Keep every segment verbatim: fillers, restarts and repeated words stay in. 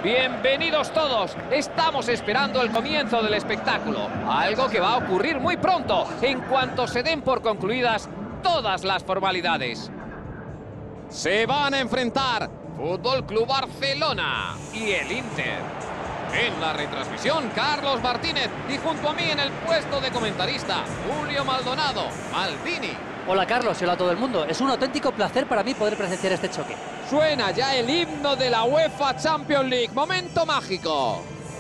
Bienvenidos todos. Estamos esperando el comienzo del espectáculo. Algo que va a ocurrir muy pronto, en cuanto se den por concluidas todas las formalidades. Se van a enfrentar Fútbol Club Barcelona y el Inter. En la retransmisión, Carlos Martínez, y junto a mí en el puesto de comentarista, Julio Maldonado, Maldini. Hola Carlos y hola a todo el mundo. Es un auténtico placer para mí poder presenciar este choque. Suena ya el himno de la UEFA Champions League. Momento mágico.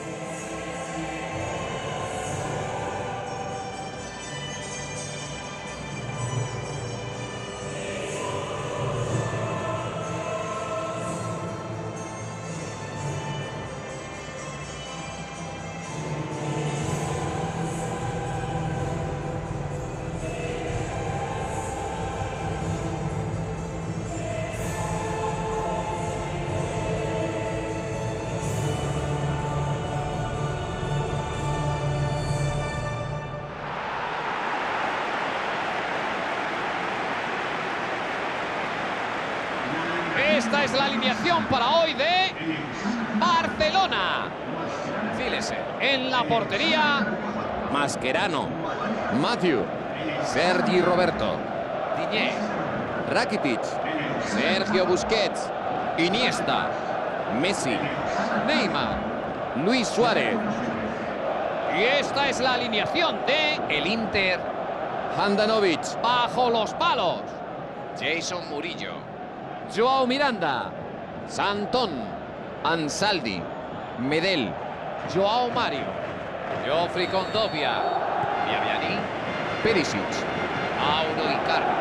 Esta es la alineación para hoy de Barcelona. Fíjese, en la portería, Mascherano, Mathieu, Sergi Roberto, Digne, Rakitic, Sergio Busquets, Iniesta, Messi, Neymar. Luis Suárez, Y esta es la alineación de el Inter. Handanovic, Bajo los palos, Jason Murillo, Joao Miranda, Santón, Ansaldi, Medel, Joao Mario, Geoffrey Kondogbia, Biabiani, Perisic, Mauro Icardi.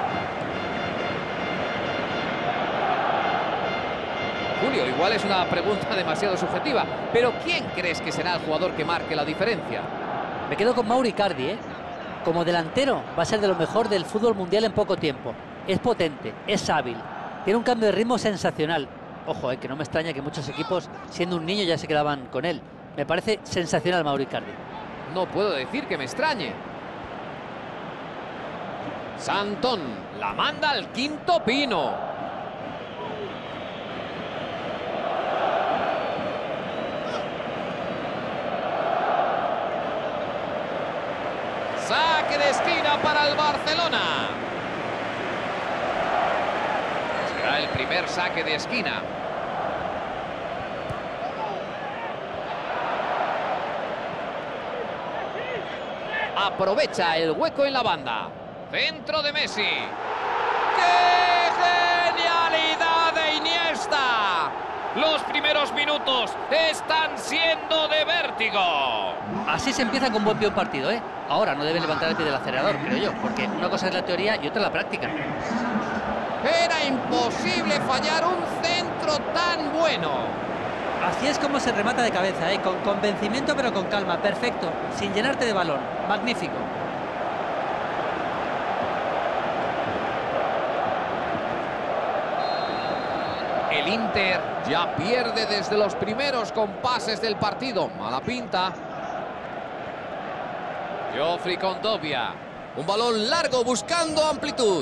Julio, igual es una pregunta demasiado subjetiva, pero ¿quién crees que será el jugador que marque la diferencia? Me quedo con Mauro Icardi, ¿eh? Como delantero va a ser de lo mejor del fútbol mundial en poco tiempo. Es potente, es hábil, tiene un cambio de ritmo sensacional. Ojo, eh, que no me extraña que muchos equipos, siendo un niño, ya se quedaban con él. Me parece sensacional Mauro Icardi. No puedo decir que me extrañe. Santón, La manda al quinto pino. Saque de esquina para el Barcelona. Será el primer saque de esquina. Aprovecha el hueco en la banda. Centro de Messi. ¡Qué genialidad de Iniesta! Los primeros minutos están siendo de vértigo. Así se empieza con buen pie un partido, ¿eh? Ahora no debe levantar el pie del acelerador, creo yo, porque una cosa es la teoría y otra la práctica. Era imposible fallar un centro tan bueno. Así es como se remata de cabeza, ¿eh? Con convencimiento pero con calma, perfecto, sin llenarte de balón, magnífico. El Inter ya pierde desde los primeros compases del partido. Mala pinta. Geoffrey Kondogbia. un balón largo buscando amplitud.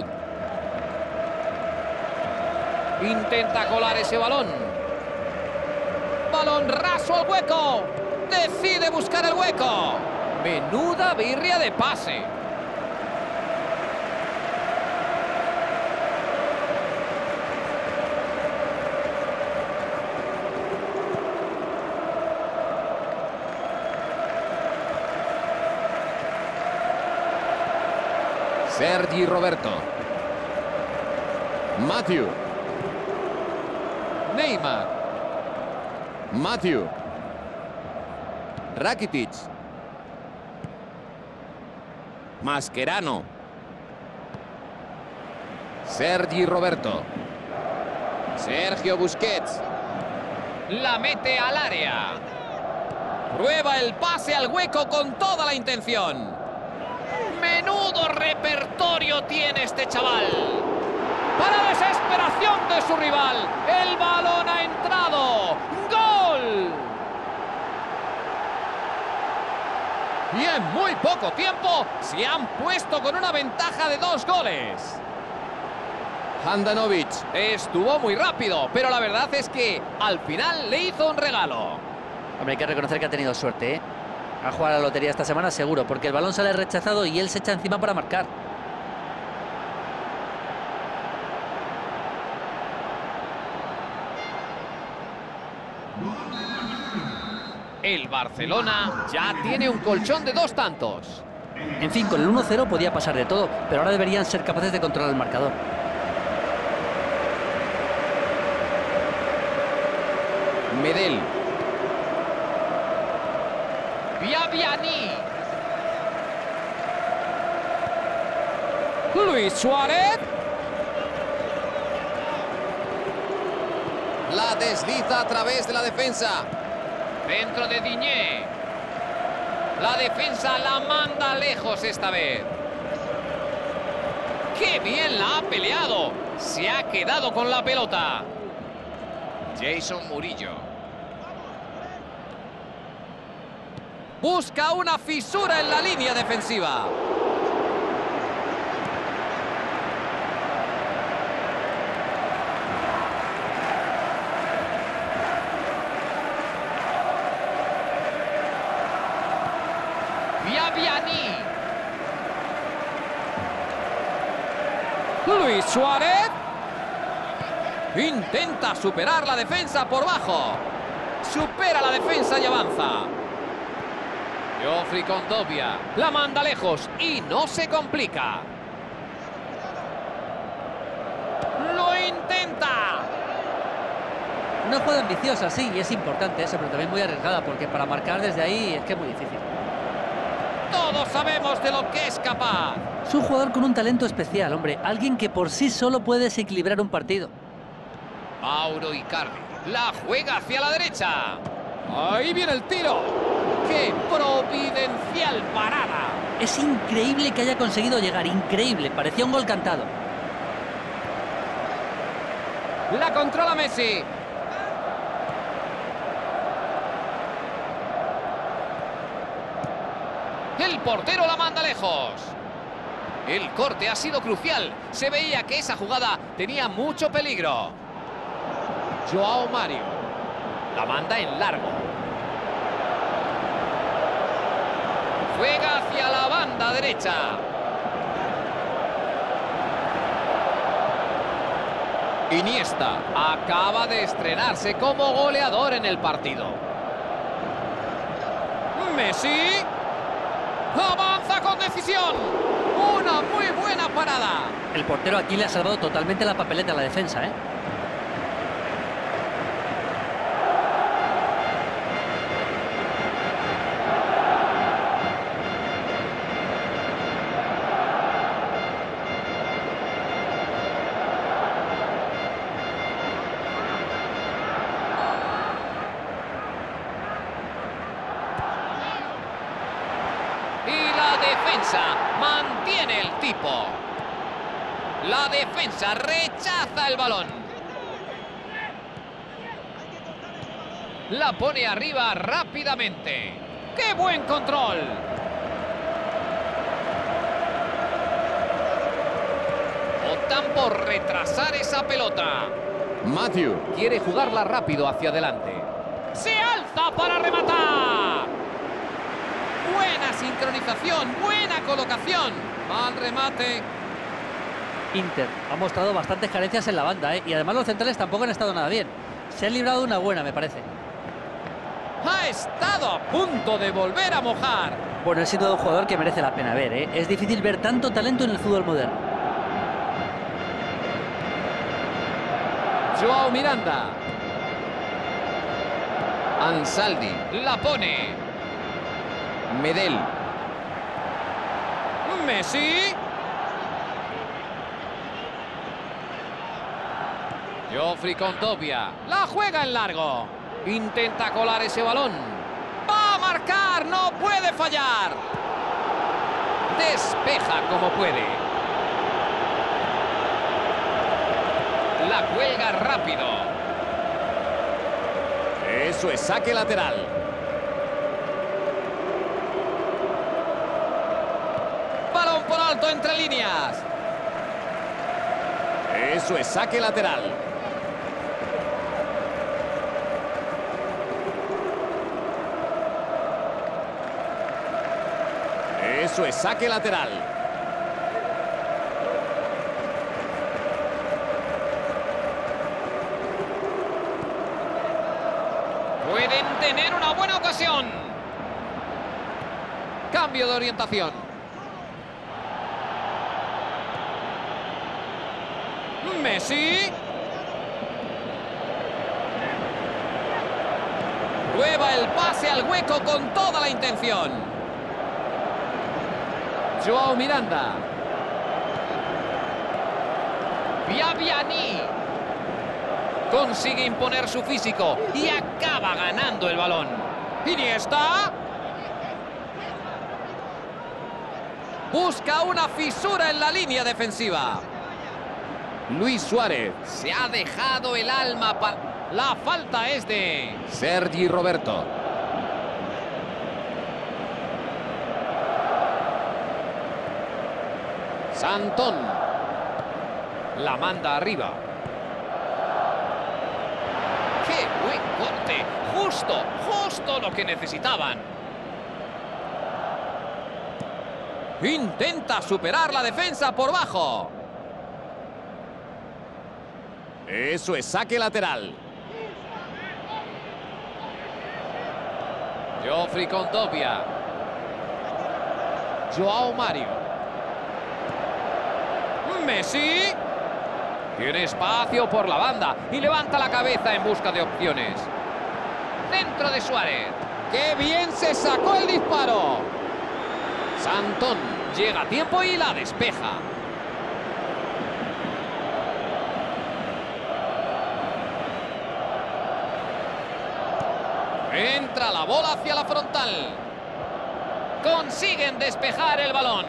Intenta colar ese balón. Balón raso al hueco. Decide buscar el hueco. Menuda birria de pase. Sergi Roberto, Mathieu, Neymar. Mathieu, Rakitic, Mascherano, Sergi Roberto, Sergio Busquets, La mete al área. Prueba el pase al hueco con toda la intención. Menudo repertorio tiene este chaval. Para desesperación de su rival, el balón ha entrado. ¡Gol! Y en muy poco tiempo se han puesto con una ventaja de dos goles. Handanovic. Estuvo muy rápido, pero la verdad es que al final le hizo un regalo. Hombre, hay que reconocer que ha tenido suerte, ¿eh? A jugar a la lotería esta semana seguro, porque el balón sale rechazado y él se echa encima para marcar. El Barcelona ya tiene un colchón de dos tantos. En fin, con el uno cero podía pasar de todo, pero ahora deberían ser capaces de controlar el marcador. Medel. Biabiani. Luis Suárez. La desliza a través de la defensa. Dentro de Diñé. La defensa la manda lejos esta vez. ¡Qué bien la ha peleado! Se ha quedado con la pelota. Jason Murillo. Busca una fisura en la línea defensiva. Biabiani. Luis Suárez. Intenta superar la defensa por bajo. Supera la defensa y avanza. Geoffrey Kondogbia la manda lejos y no se complica. ¡Lo intenta! Una jugada ambiciosa, sí, y es importante eso, pero también muy arriesgada, porque para marcar desde ahí es que es muy difícil. Todos sabemos de lo que es capaz. Es un jugador con un talento especial, hombre. Alguien que por sí solo puede desequilibrar un partido. Mauro Icardi la juega hacia la derecha. Ahí viene el tiro. ¡Qué providencial parada! Es increíble que haya conseguido llegar, increíble. Parecía un gol cantado. La controla Messi. El portero la manda lejos. El corte ha sido crucial. Se veía que esa jugada tenía mucho peligro. Joao Mario la manda en largo. Juega hacia la banda derecha. Iniesta acaba de estrenarse como goleador en el partido. Messi avanza con decisión. Una muy buena parada. El portero aquí le ha salvado totalmente la papeleta a la defensa, ¿eh? Mantiene el tipo. La defensa rechaza el balón. La pone arriba rápidamente. ¡Qué buen control! Optan por retrasar esa pelota. Matthew. Quiere jugarla rápido hacia adelante. ¡Se alza para rematar! Buena sincronización, buena colocación. Mal remate. Inter ha mostrado bastantes carencias en la banda, ¿eh? Y además los centrales tampoco han estado nada bien. Se han librado de una buena, me parece. Ha estado a punto de volver a mojar. Bueno, es sin duda un jugador que merece la pena ver, ¿eh? Es difícil ver tanto talento en el fútbol moderno. Joao Miranda. Ansaldi. La pone. Medel. Messi. Geoffrey Kondogbia la juega en largo. Intenta colar ese balón. ¡Va a marcar! ¡No puede fallar! Despeja como puede. La cuelga rápido. Eso es saque lateral. Balón por alto entre líneas. Eso es saque lateral. Eso es saque lateral. Pueden tener una buena ocasión. Cambio de orientación. Messi. Prueba el pase al hueco con toda la intención. Joao Miranda. Biabiani. Consigue imponer su físico y acaba ganando el balón. Iniesta. Busca una fisura en la línea defensiva. Luis Suárez. Se ha dejado el alma para... La falta es de... Sergi Roberto. Santón. La manda arriba. ¡Qué buen corte! Justo, justo lo que necesitaban. Intenta superar la defensa por bajo. Eso es saque lateral. Geoffrey Kondogbia. Joao Mario. Messi. Tiene espacio por la banda y levanta la cabeza en busca de opciones. Centro de Suárez. ¡Qué bien se sacó el disparo! Santón. Llega a tiempo y la despeja. Entra la bola hacia la frontal. Consiguen despejar el balón.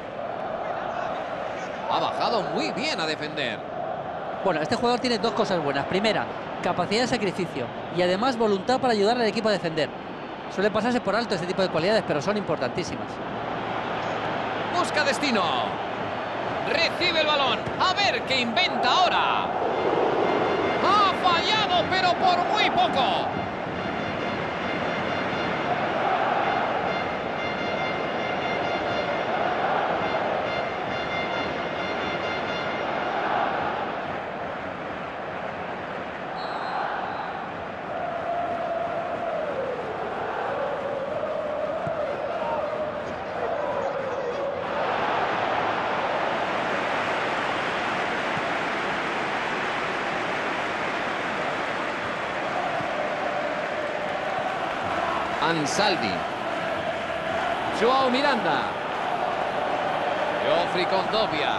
Ha bajado muy bien a defender. Bueno, este jugador tiene dos cosas buenas. Primera, capacidad de sacrificio y además voluntad para ayudar al equipo a defender. Suele pasarse por alto este tipo de cualidades, pero son importantísimas. Busca destino. Recibe el balón. A ver qué inventa ahora. Ha fallado, pero por muy poco. Ansaldi. Joao Miranda. Geoffrey Kondogbia.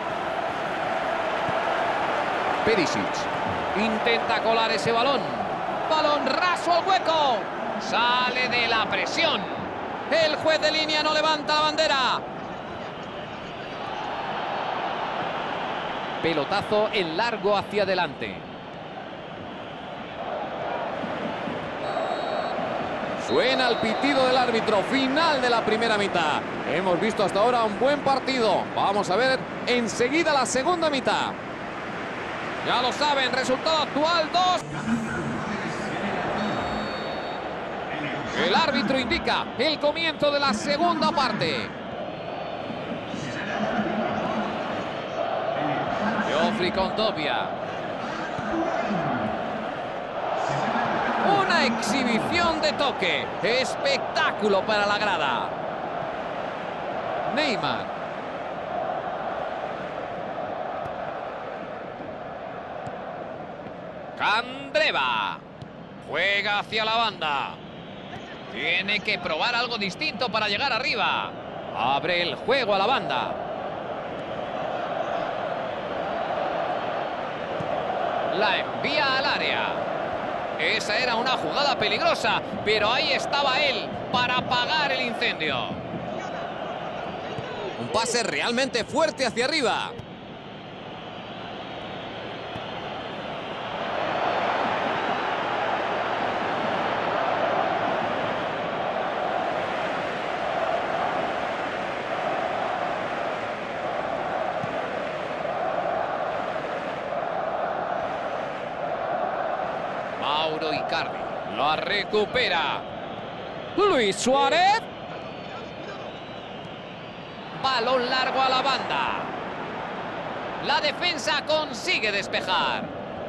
Perisic. Intenta colar ese balón. Balón raso al hueco. Sale de la presión. El juez de línea no levanta la bandera. Pelotazo en largo hacia adelante. Suena el pitido del árbitro. Final de la primera mitad. Hemos visto hasta ahora un buen partido. Vamos a ver enseguida la segunda mitad. Ya lo saben, resultado actual dos. El árbitro indica el comienzo de la segunda parte. Geoffrey Kondogbia. Una exhibición de toque. Espectáculo para la grada. Neymar. Candreva. Juega hacia la banda. Tiene que probar algo distinto para llegar arriba. Abre el juego a la banda. La envía al área. Esa era una jugada peligrosa, pero ahí estaba él para apagar el incendio. Un pase realmente fuerte hacia arriba. Mauro Icardi. La recupera. Luis Suárez. Balón largo a la banda. La defensa consigue despejar.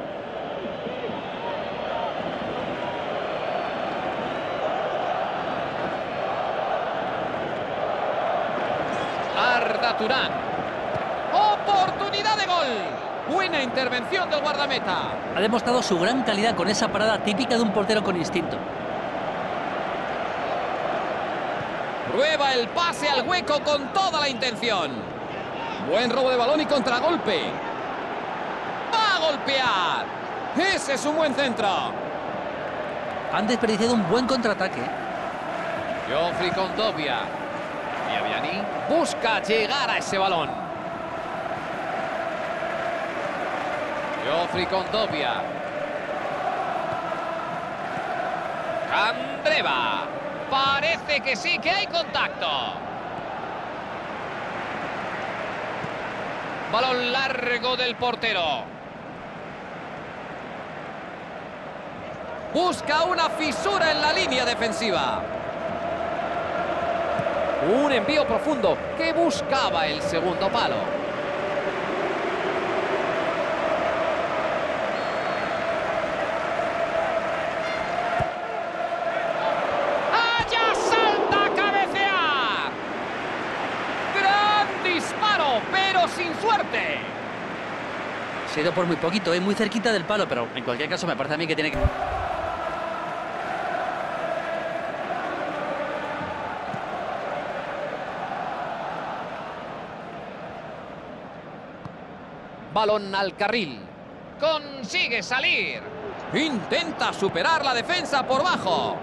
Arda Turán. Oportunidad de gol. Buena intervención del guardameta. Ha demostrado su gran calidad con esa parada típica de un portero con instinto. Prueba el pase al hueco con toda la intención. Buen robo de balón y contragolpe. ¡Va a golpear! ¡Ese es un buen centro! Han desperdiciado un buen contraataque. Geoffrey Kondogbia. Biabiani busca llegar a ese balón. Geoffrey Kondogbia. Candreva. Parece que sí, que hay contacto. Balón largo del portero. Busca una fisura en la línea defensiva. Un envío profundo que buscaba el segundo palo. ¡Allá salta a cabecear! ¡Gran disparo, pero sin suerte! Se ha ido por muy poquito, es muy cerquita del palo, pero en cualquier caso me parece a mí que tiene que... Balón al carril. Consigue salir. Intenta superar la defensa por bajo.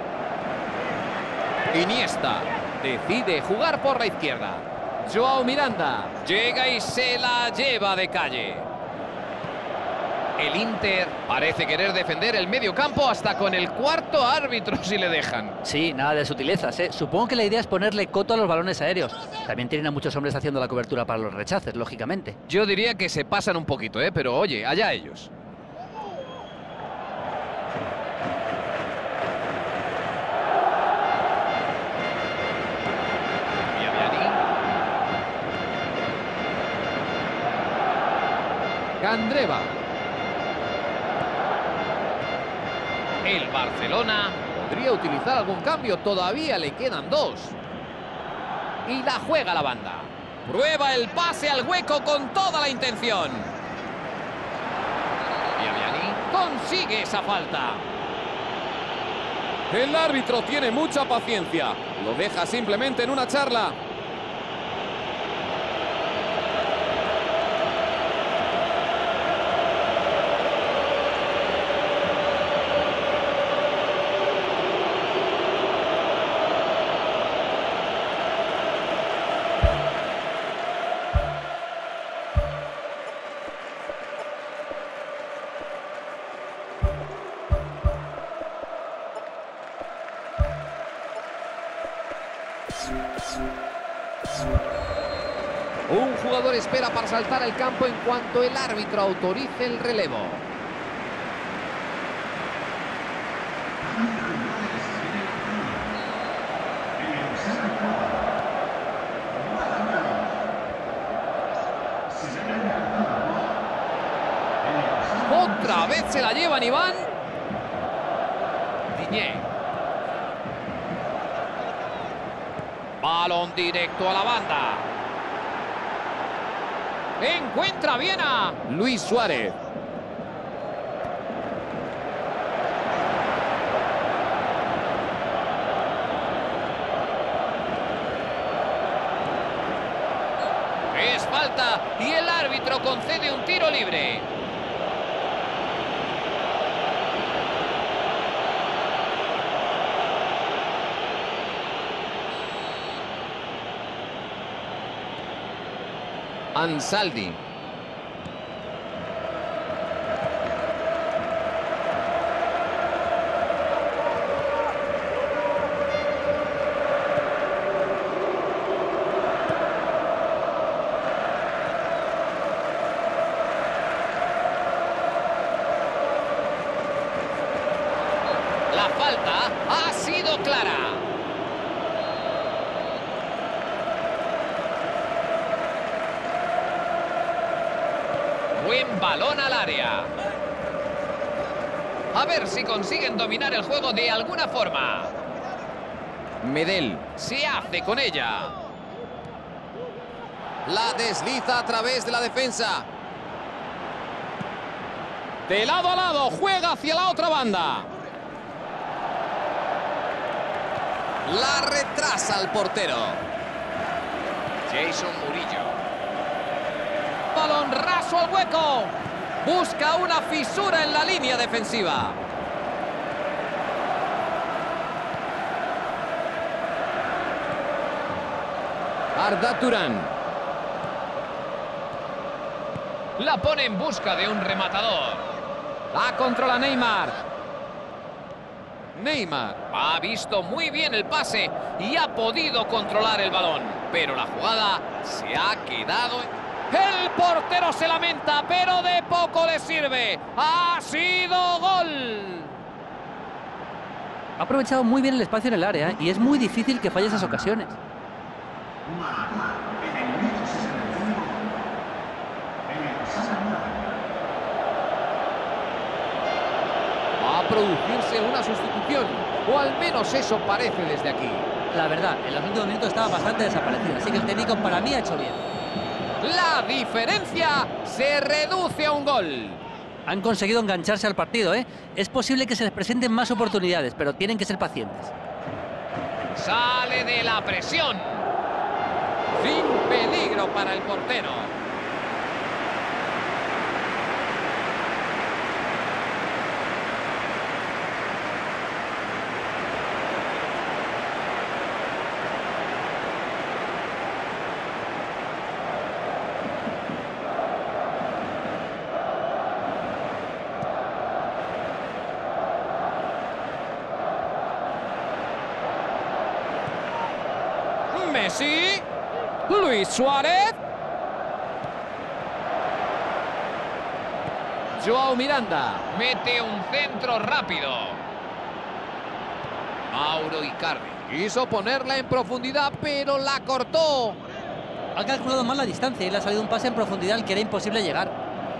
Iniesta decide jugar por la izquierda. Joao Miranda llega y se la lleva de calle. El Inter parece querer defender el medio campo hasta con el cuarto árbitro si le dejan. Sí, nada de sutilezas, ¿eh? Supongo que la idea es ponerle coto a los balones aéreos. También tienen a muchos hombres haciendo la cobertura para los rechaces, lógicamente. Yo diría que se pasan un poquito, ¿eh? Pero oye, allá ellos. Biabiani. Candreva. El Barcelona podría utilizar algún cambio, todavía le quedan dos. Y la juega la banda. Prueba el pase al hueco con toda la intención. Biabiani consigue esa falta. El árbitro tiene mucha paciencia. Lo deja simplemente en una charla. Un jugador espera para saltar al campo en cuanto el árbitro autorice el relevo. Otra vez se la llevan Iván. Diñé. Balón directo a la banda. Encuentra bien a Luis Suárez. Es falta y el árbitro concede un tiro libre. Ansaldi. La falta ha sido clara. Buen balón al área. A ver si consiguen dominar el juego de alguna forma. Medel. Se hace con ella. La desliza a través de la defensa. De lado a lado, juega hacia la otra banda. La retrasa el portero. Jason Murillo. Balón raso al hueco. Busca una fisura en la línea defensiva. Arda Turán. La pone en busca de un rematador. La controla Neymar. Neymar. Ha visto muy bien el pase y ha podido controlar el balón. Pero la jugada se ha quedado... El portero se lamenta, pero de poco le sirve. ¡Ha sido gol! Ha aprovechado muy bien el espacio en el área, ¿eh? Y es muy difícil que falle esas ocasiones. Va a producirse una sustitución, o al menos eso parece desde aquí. La verdad, en los últimos minutos estaba bastante desaparecido, así que el técnico para mí ha hecho bien. La diferencia se reduce a un gol. Han conseguido engancharse al partido, ¿eh? Es posible que se les presenten más oportunidades, pero tienen que ser pacientes. Sale de la presión. Sin peligro para el portero. Messi. Luis Suárez. Joao Miranda. Mete un centro rápido. Mauro Icardi. Quiso ponerla en profundidad, pero la cortó. Ha calculado mal la distancia y le ha salido un pase en profundidad al que era imposible llegar.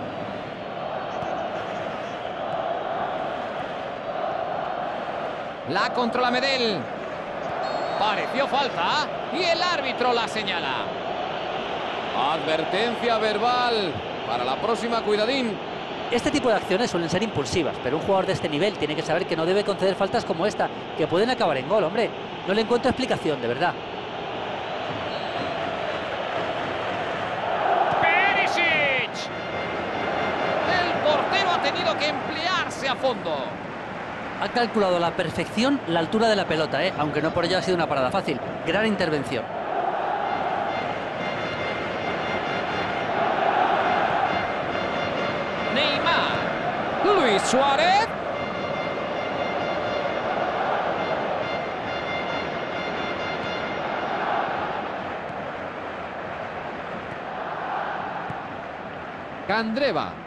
La controla Medel. Pareció falta y el árbitro la señala. Advertencia verbal. Para la próxima, cuidadín. Este tipo de acciones suelen ser impulsivas, pero un jugador de este nivel tiene que saber que no debe conceder faltas como esta, que pueden acabar en gol, hombre. No le encuentro explicación, de verdad. ¡Perisic! El portero ha tenido que emplearse a fondo. Ha calculado a la perfección la altura de la pelota, ¿eh? Aunque no por ello ha sido una parada fácil. Gran intervención. Neymar. Luis Suárez. Candreva.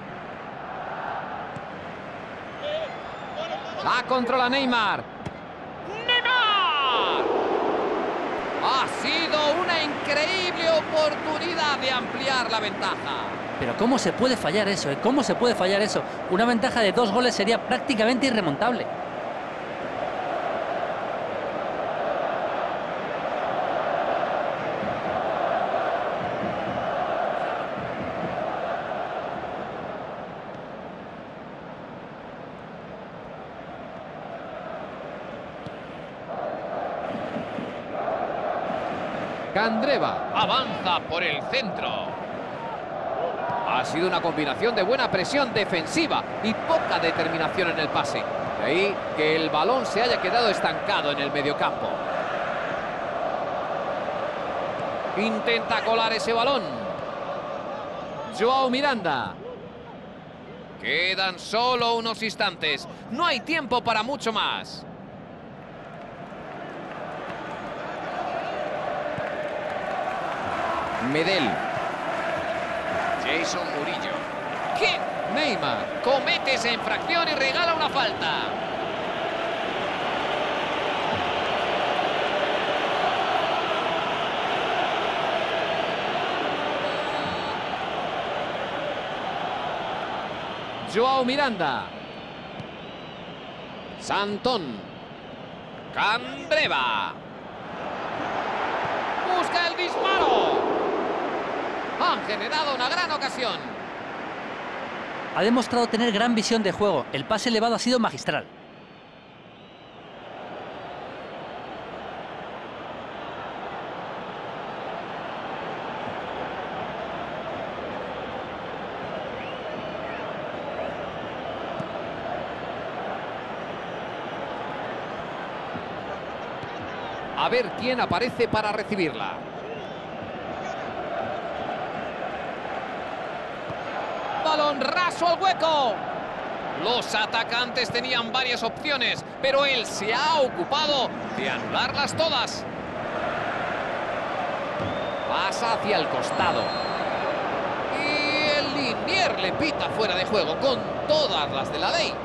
La controla Neymar. ¡Neymar! Ha sido una increíble oportunidad de ampliar la ventaja. Pero ¿cómo se puede fallar eso? ¿eh? ¿Cómo se puede fallar eso? Una ventaja de dos goles sería prácticamente irremontable. Candreva. Avanza por el centro. Ha sido una combinación de buena presión defensiva y poca determinación en el pase. De ahí que el balón se haya quedado estancado en el mediocampo. Intenta colar ese balón. Joao Miranda. Quedan solo unos instantes. No hay tiempo para mucho más. Medel. Jason Murillo. ¿Qué? Neymar. Comete esa infracción y regala una falta. Joao Miranda. Santón. Candreva. Busca el disparo. Han generado una gran ocasión. Ha demostrado tener gran visión de juego. El pase elevado ha sido magistral. A ver quién aparece para recibirla. Balón raso al hueco. Los atacantes tenían varias opciones, pero él se ha ocupado de anularlas todas. Pasa hacia el costado. Y el linier le pita fuera de juego con todas las de la ley.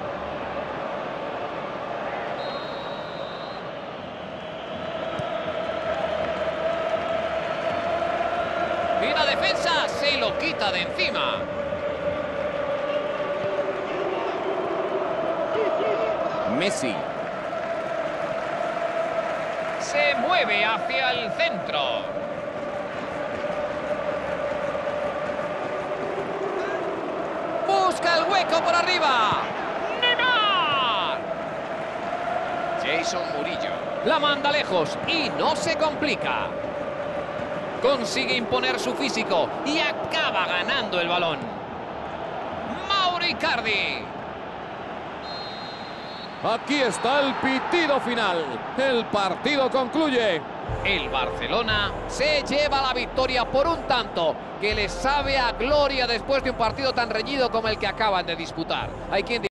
Y la defensa se lo quita de encima. Messi. Se mueve hacia el centro. Busca el hueco por arriba. ¡Neymar! Jason Murillo. La manda lejos y no se complica. Consigue imponer su físico y acaba ganando el balón. Mauro Icardi. Aquí está el pitido final. El partido concluye. El Barcelona se lleva la victoria por un tanto que le sabe a gloria después de un partido tan reñido como el que acaban de disputar. Hay quien